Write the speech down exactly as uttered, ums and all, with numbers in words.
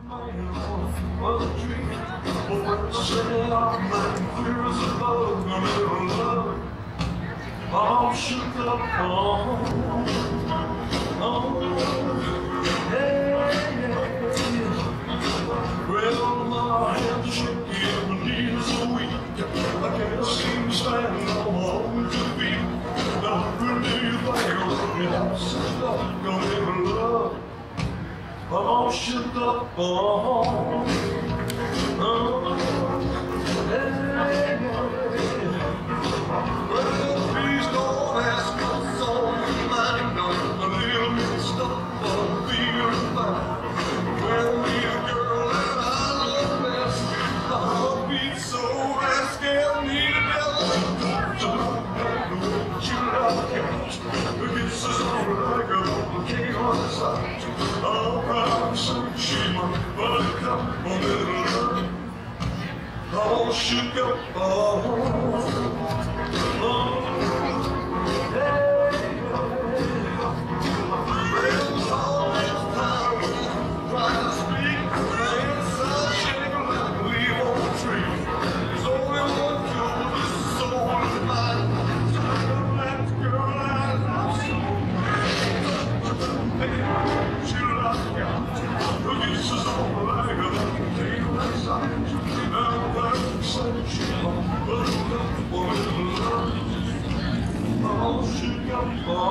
was a dream. But when I say I'm like clear as a bug, a little love, I'm shook up, oh, oh, hey, yeah. Well, my hands are shaky and my knees are weak. I can't seem to stand on my own two feet. Now, really, you think I'm shook up, a little love, I'm all shook up, oh, oh, hey, well, please don't ask what's on your mind. A little bit stuff I'm feeling fine. Well, me a girl that I love best, my heart beats so fast, scared me to death. So don't have to wait you like a couch. The kisses on like a volcano on the side. I'll probably say she might buttercup a little love. All shook up, oh, oh, hey, well, all this time we're trying to speak, my inside shaking like a leaf on a tree. There's only one cure, this soul is mine. So that girl I love so much, she like out, her kisses on like a potato inside. All shook up,